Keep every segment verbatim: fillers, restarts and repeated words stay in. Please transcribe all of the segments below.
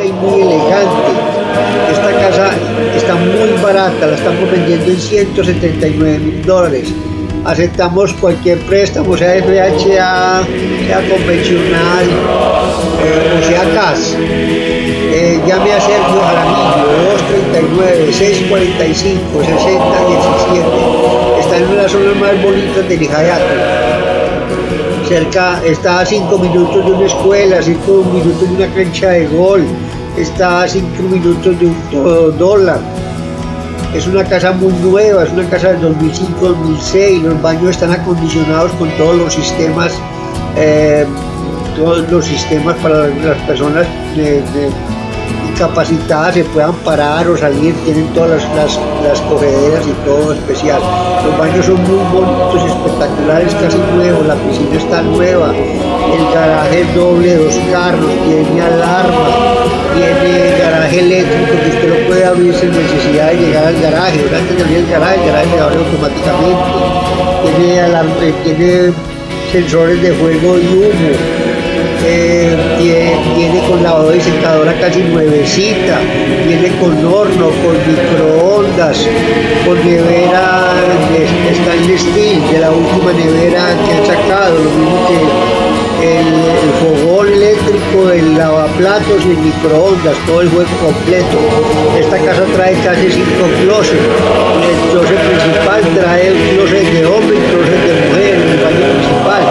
y muy elegante. Esta casa está muy barata, la estamos vendiendo en ciento setenta y nueve mil dólares. Aceptamos cualquier préstamo, sea F H A, sea convencional eh, o sea C A S. Eh, llame a Sergio Jaramillo, dos treinta y nueve, seis cuarenta y cinco, sesenta diecisiete. Está en una de las zonas más bonitas de Lijayate. Cerca, está a cinco minutos de una escuela, cinco minutos de una cancha de golf, está a cinco minutos de un todo dólar. Es una casa muy nueva, es una casa del dos mil cinco dos mil seis, los baños están acondicionados con todos los sistemas, eh, todos los sistemas para las personas de, de incapacitadas se puedan parar o salir, tienen todas las, las, las cogederas y todo especial. Los baños son muy bonitos, espectaculares, casi nuevos, la piscina está nueva, el garaje es doble, dos carros, tiene alarma, tiene garaje eléctrico que usted lo puede abrir sin necesidad de llegar al garaje. Antes de abrir el garaje, el garaje se abre automáticamente, tiene, alarma, tiene sensores de fuego y humo. Eh, tiene, viene con lavadora y secadora casi nuevecita, viene con horno, con microondas, con nevera de stainless steel, de la última nevera que han sacado, lo mismo que el, el fogón eléctrico, el lavaplatos y el microondas, todo el juego completo. Esta casa trae casi cinco closets, el closet principal trae un closet de hombre y un closet de mujer en el baño principal.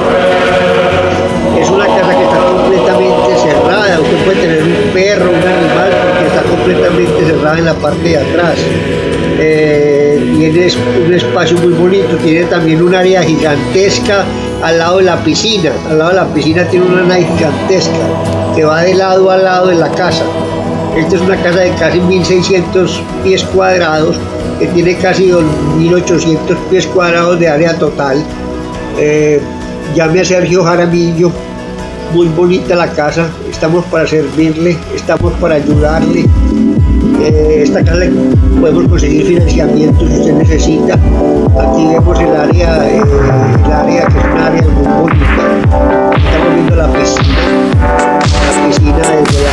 Es una casa que está completamente cerrada, usted puede tener un perro, un animal, porque está completamente cerrada en la parte de atrás. Eh, tiene un espacio muy bonito, tiene también un área gigantesca al lado de la piscina. Al lado de la piscina tiene una área gigantesca que va de lado a lado de la casa. Esta es una casa de casi mil seiscientos pies cuadrados, que tiene casi mil ochocientos pies cuadrados de área total. Eh, llame a Sergio Jaramillo, muy bonita la casa, estamos para servirle, estamos para ayudarle. Eh, esta casa le podemos conseguir financiamiento si usted necesita. Aquí vemos el área, eh, el área que es un área muy bonita. Estamos viendo la piscina, la piscina desde la